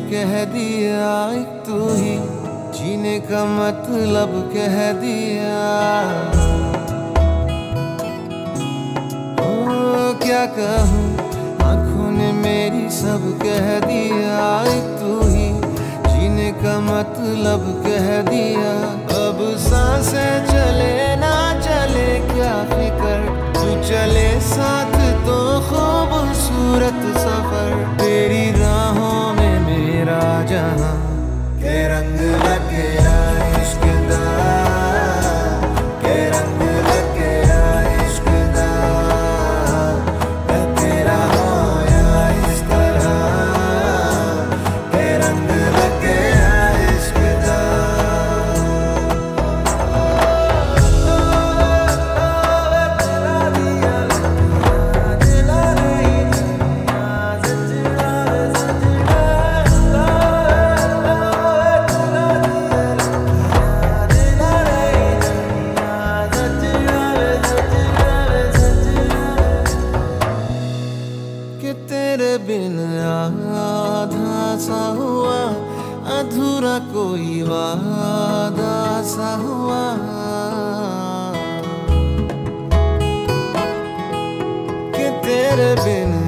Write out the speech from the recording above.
कह दिया, एक तू ही जीने का मतलब कह दिया। ओ क्या कहूँ, आँखों ने मेरी सब कह दिया, एक तू ही जीने का मतलब कह दिया। अब सांसें चले ना चले क्या फिकर, तू चले साथ तो खूबसूरत सफर। तेरी राहों में मेरा जहां के रंग लगे इश्क दा, के रंग लगे इश्क दा। मैं तेरा होया इस तरह, के रंग लगे इश्क दा। कि तेरे बिन आधा सा हुआ, अधूरा कोई वादा सा हुआ। कि तेरे बिन